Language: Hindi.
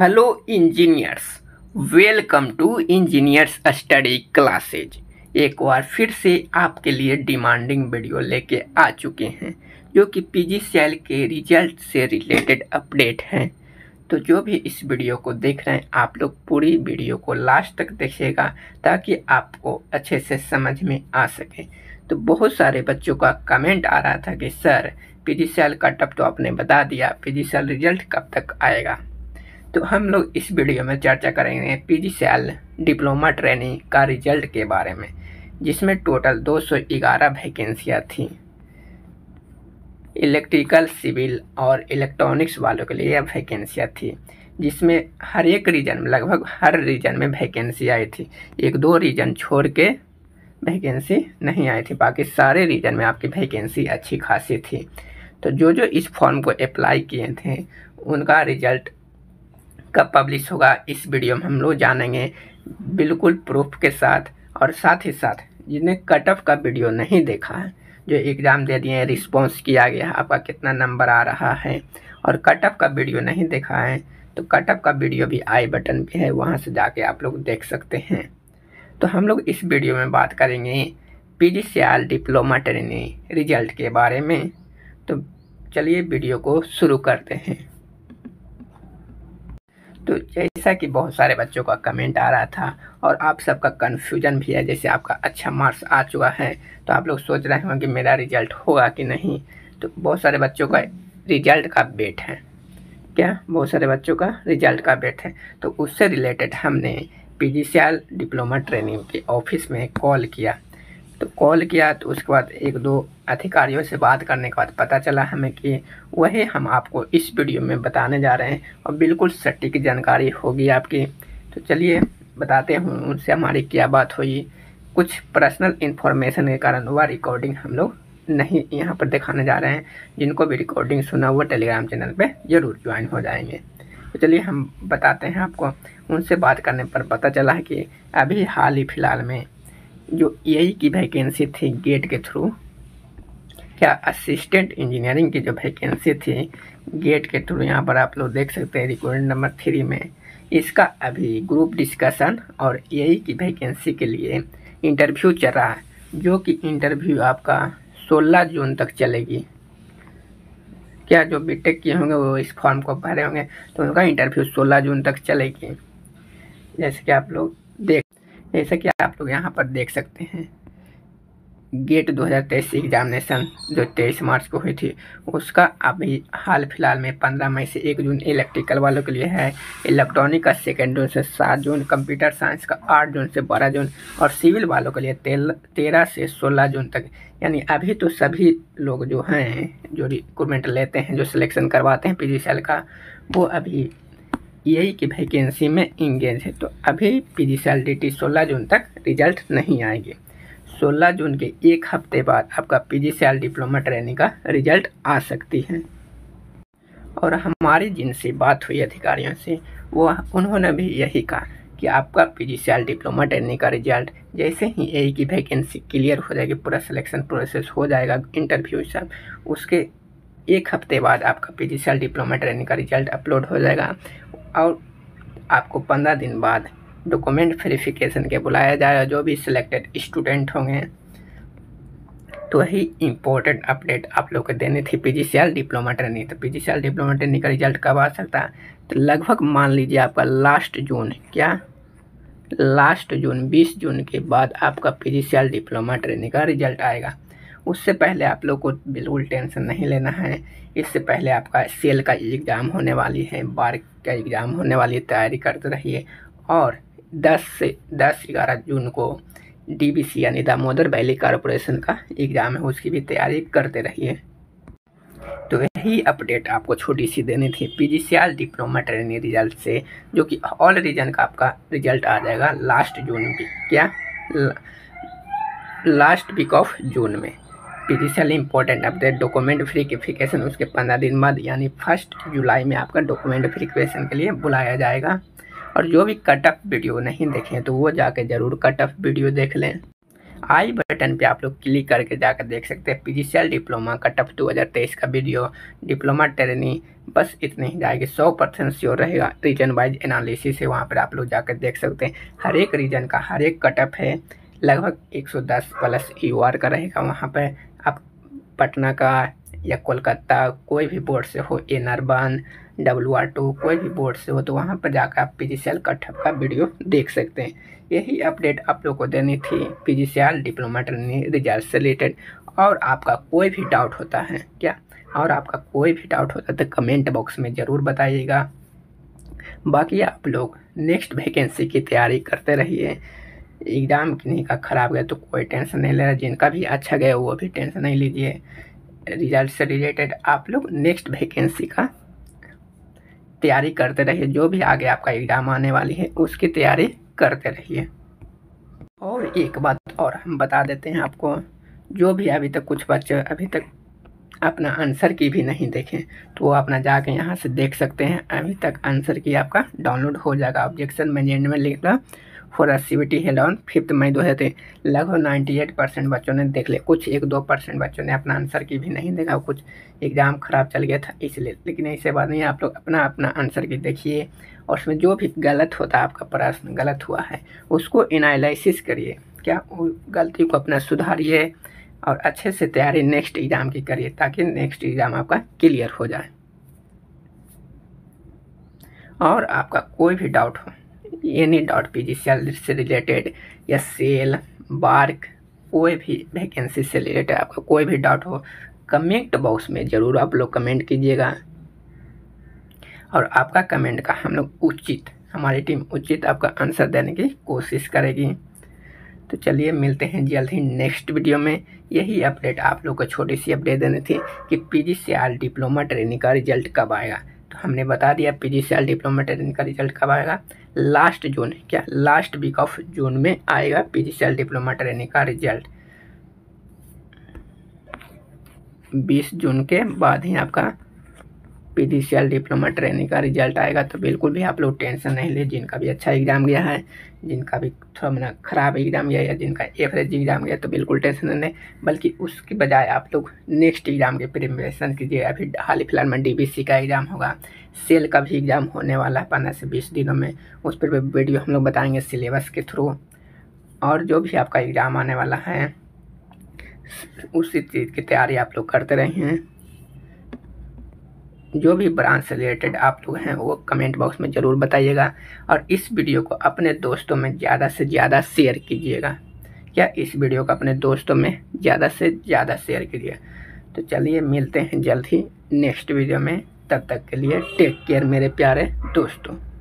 Hello engineers, welcome to engineers study classes. एक बार फिर से आपके लिए डिमांडिंग वीडियो लेके आ चुके हैं जो कि पीजीसीएल के रिजल्ट से रिलेटेड अपडेट हैं। तो जो भी इस वीडियो को देख रहे हैं आप लोग पूरी वीडियो को लास्ट तक देखिएगा ताकि आपको अच्छे से समझ में आ सके। तो बहुत सारे बच्चों का कमेंट आ रहा था कि सर पीजीसीएल का कट ऑफ तो आपने बता दिया, पीजीसीएल रिजल्ट कब तक आएगा। तो हम लोग इस वीडियो में चर्चा करेंगे पीजीसीएल डिप्लोमा ट्रेनिंग का रिजल्ट के बारे में, जिसमें टोटल 211 वैकेंसियाँ थी। इलेक्ट्रिकल, सिविल और इलेक्ट्रॉनिक्स वालों के लिए यह वैकेंसियाँ थी, जिसमें हर एक रीजन में, लगभग हर रीजन में वैकेंसी आई थी। एक दो रीजन छोड़ के वैकेंसी नहीं आई थी, बाकी सारे रीजन में आपकी वैकेंसी अच्छी खासी थी। तो जो जो इस फॉर्म को अप्लाई किए थे उनका रिजल्ट कब पब्लिश होगा इस वीडियो में हम लोग जानेंगे, बिल्कुल प्रूफ के साथ। और साथ ही साथ जिन्हें कट ऑफ का वीडियो नहीं देखा है, जो एग्ज़ाम दे दिए, रिस्पॉन्स किया गया, आपका कितना नंबर आ रहा है, और कट ऑफ का वीडियो नहीं देखा है तो कट ऑफ का वीडियो भी आई बटन पे है, वहाँ से जाके आप लोग देख सकते हैं। तो हम लोग इस वीडियो में बात करेंगे पीजीसीएल डिप्लोमा ट्रेनिंग रिजल्ट के बारे में। तो चलिए वीडियो को शुरू करते हैं। तो जैसा कि बहुत सारे बच्चों का कमेंट आ रहा था और आप सबका कन्फ्यूजन भी है, जैसे आपका अच्छा मार्क्स आ चुका है तो आप लोग सोच रहे होंगे कि मेरा रिजल्ट होगा कि नहीं। तो बहुत सारे बच्चों का रिजल्ट का वेट है, बहुत सारे बच्चों का रिजल्ट का वेट है। तो उससे रिलेटेड हमने पीजीसीएल डिप्लोमा ट्रेनिंग के ऑफिस में कॉल किया। तो उसके बाद एक दो अधिकारियों से बात करने के बाद पता चला हमें कि वही हम आपको इस वीडियो में बताने जा रहे हैं और बिल्कुल सटीक जानकारी होगी आपकी। तो चलिए बताते हैं उनसे हमारी क्या बात हुई। कुछ पर्सनल इन्फॉर्मेशन के कारण वह रिकॉर्डिंग हम लोग नहीं यहाँ पर दिखाने जा रहे हैं। जिनको भी रिकॉर्डिंग सुना वो टेलीग्राम चैनल पे ज़रूर ज्वाइन हो जाएंगे। तो चलिए हम बताते हैं आपको। उनसे बात करने पर पता चला है कि अभी हाल ही फिलहाल में जो एआई की वैकेंसी थी गेट के थ्रू, असिस्टेंट इंजीनियरिंग की जो वैकेंसी थी गेट के थ्रू, यहाँ पर आप लोग देख सकते हैं रिकॉर्ड नंबर 3 में, इसका अभी ग्रुप डिस्कशन और एआई की वैकेंसी के लिए इंटरव्यू चल रहा है, जो कि इंटरव्यू आपका 16 जून तक चलेगी। जो बीटेक किए होंगे वो इस फॉर्म को भरे होंगे तो उनका इंटरव्यू 16 जून तक चलेगी। जैसे कि आप लोग यहाँ पर देख सकते हैं, गेट 2023 एग्जामिनेशन जो 23 मार्च को हुई थी उसका अभी हाल फिलहाल में 15 मई से 1 जून इलेक्ट्रिकल वालों के लिए है, इलेक्ट्रॉनिक का 2 जून से 7 जून, कंप्यूटर साइंस का 8 जून से 12 जून और सिविल वालों के लिए 13 से 16 जून तक। यानी अभी तो सभी लोग जो हैं, जो रिक्रूटमेंट लेते हैं, जो सिलेक्शन करवाते हैं पीजीसीएल का, वो अभी एआई की वैकेंसी में इंगेज है। तो अभी पीजीसीएल डीटी 16 जून तक रिजल्ट नहीं आएगी। 16 जून के एक हफ्ते बाद आपका पीजीसीएल डिप्लोमा ट्रेनिंग का रिजल्ट आ सकती है। और हमारी जिनसे बात हुई अधिकारियों से, उन्होंने भी यही कहा कि आपका पीजीसीएल डिप्लोमा ट्रेनिंग का रिजल्ट जैसे ही एआई की वैकेंसी क्लियर हो जाएगी, पूरा सिलेक्शन प्रोसेस हो जाएगा, इंटरव्यू सब, उसके एक हफ्ते बाद आपका पीजीसीएल डिप्लोमा ट्रेनिंग का रिजल्ट अपलोड हो जाएगा और आपको 15 दिन बाद डॉक्यूमेंट वेरिफिकेशन के बुलाया जाएगा जो भी सिलेक्टेड स्टूडेंट होंगे। तो वही इम्पोर्टेंट अपडेट आप लोग को देनी थी पीजीसीएल डिप्लोमा ट्रेनिंग। तो पीजीसीएल डिप्लोमा ट्रेनिंग का रिजल्ट कब आ सकता है? तो लगभग मान लीजिए आपका लास्ट जून 20 जून के बाद आपका पीजीसीएल डिप्लोमा ट्रेनिंग का रिजल्ट आएगा। उससे पहले आप लोग को बिल्कुल टेंशन नहीं लेना है। इससे पहले आपका सेल का एग्ज़ाम होने वाली है, बार का एग्ज़ाम होने वाली है, तैयारी करते रहिए। और 10-11 जून को डीबीसी यानी दामोदर वैली कॉरपोरेशन का एग्ज़ाम है, उसकी भी तैयारी करते रहिए। तो यही अपडेट आपको छोटी सी देनी थी पीजीसीएल डिप्लोमा ट्रेनिंग रिजल्ट से, जो कि ऑल रीजन का आपका रिजल्ट आ जाएगा लास्ट वीक ऑफ जून में। PGCL important update document verification उसके 15 दिन बाद यानी 1 जुलाई में आपका डॉक्यूमेंट वेरिफिकेशन के लिए बुलाया जाएगा। और जो भी कट ऑफ वीडियो नहीं देखें तो वो जाके ज़रूर कट ऑफ वीडियो देख लें। आई बटन पे आप लोग क्लिक करके जाकर देख सकते हैं पीजीसीएल डिप्लोमा कट ऑफ 2023 का वीडियो, डिप्लोमा ट्रेनिंग, बस इतनी ही जाएगी। 100% श्योर रहेगा। रीजन वाइज एनालिसिस है, वहाँ पर आप लोग जाकर देख सकते हैं। हर एक रीजन का हर एक कट ऑफ है, लगभग 110 प्लस यूआर का रहेगा। वहाँ पर आप पटना का या कोलकाता कोई भी बोर्ड से हो, NR1 WR2 कोई भी बोर्ड से हो, तो वहाँ पर जाकर आप पीजीसीएल कट ऑफ का वीडियो देख सकते हैं। यही अपडेट आप लोग को देनी थी पीजीसीएल डिप्लोमा ट्रेनिंग रिजल्ट से रिलेटेड। और आपका कोई भी डाउट होता है क्या, और आपका कोई भी डाउट होता है तो कमेंट बॉक्स में ज़रूर बताइएगा। बाकी आप लोग नेक्स्ट वैकेंसी की तैयारी करते रहिए। एग्ज़ाम किन्हीं का ख़राब गया तो कोई टेंशन नहीं ले रहा, जिनका भी अच्छा गया वो भी टेंशन नहीं लीजिए। रिजल्ट से रिलेटेड आप लोग नेक्स्ट वैकेंसी का तैयारी करते रहिए। जो भी आगे आपका एग्ज़ाम आने वाली है उसकी तैयारी करते रहिए। और एक बात और हम बता देते हैं आपको, जो भी अभी तक कुछ बच्चे अभी तक अपना आंसर की भी नहीं देखें तो वो अपना जाके यहाँ से देख सकते हैं। अभी तक आंसर की आपका डाउनलोड हो जाएगा। ऑब्जेक्शन मैनेजमेंट लिखा for CBT held on 5 May 2023। लगभग 98% बच्चों ने देख लिया। कुछ 1-2% बच्चों ने अपना आंसर की भी नहीं देखा, कुछ एग्ज़ाम ख़राब चल गया था इसलिए। लेकिन ऐसे बात नहीं है, आप लोग अपना अपना आंसर की देखिए और उसमें जो भी गलत होता है, आपका प्रश्न गलत हुआ है उसको एनालिसिस करिए, क्या गलती को अपना सुधारिए और अच्छे से तैयारी नेक्स्ट एग्ज़ाम की करिए ताकि नेक्स्ट एग्ज़ाम आपका क्लियर हो जाए। और आपका कोई भी डाउट हो, एनी डाउट पीजीसीएल से रिलेटेड या सेल बार्क कोई भी वैकेंसी से रिलेटेड आपका कोई भी डाउट हो, कमेंट बॉक्स में ज़रूर आप लोग कमेंट कीजिएगा। और आपका कमेंट का हम लोग उचित, हमारी टीम उचित आपका आंसर देने की कोशिश करेगी। तो चलिए मिलते हैं जल्द ही नेक्स्ट वीडियो में। यही अपडेट आप लोग को छोटी सी अपडेट देनी थी कि पीजीसीएल डिप्लोमा ट्रेनिंग का रिजल्ट कब आएगा। तो हमने बता दिया पीजीसीएल डिप्लोमा ट्रेनिंग का रिजल्ट कब आएगा। लास्ट वीक ऑफ जून में आएगा पीजीसीएल डिप्लोमा ट्रेनिंग का रिजल्ट। 20 जून के बाद ही आपका पीजीसीएल डिप्लोमा ट्रेनिंग का रिजल्ट आएगा। तो बिल्कुल भी आप लोग टेंशन नहीं ले। जिनका भी अच्छा एग्ज़ाम गया है, जिनका भी थोड़ा ख़राब एग्ज़ाम गया या जिनका एवरेज एग्ज़ाम गया, तो बिल्कुल टेंशन नहीं लें, बल्कि उसके बजाय आप लोग नेक्स्ट एग्ज़ाम की प्रिपरेशन कीजिए। अभी हाल ही फिलहाल में DBC का एग्ज़ाम होगा, सेल का भी एग्ज़ाम होने वाला है 15 से 20 दिनों में। उस पर वीडियो हम लोग बताएंगे सिलेबस के थ्रू। और जो भी आपका एग्ज़ाम आने वाला है उसी चीज़ की तैयारी आप लोग करते रहिए। जो भी ब्रांच से रिलेटेड आप लोग हैं वो कमेंट बॉक्स में ज़रूर बताइएगा। और इस वीडियो को अपने दोस्तों में ज़्यादा से ज़्यादा शेयर कीजिएगा। क्या इस वीडियो को अपने दोस्तों में ज़्यादा से ज़्यादा शेयर कीजिए। तो चलिए मिलते हैं जल्द ही नेक्स्ट वीडियो में। तब तक के लिए टेक केयर मेरे प्यारे दोस्तों।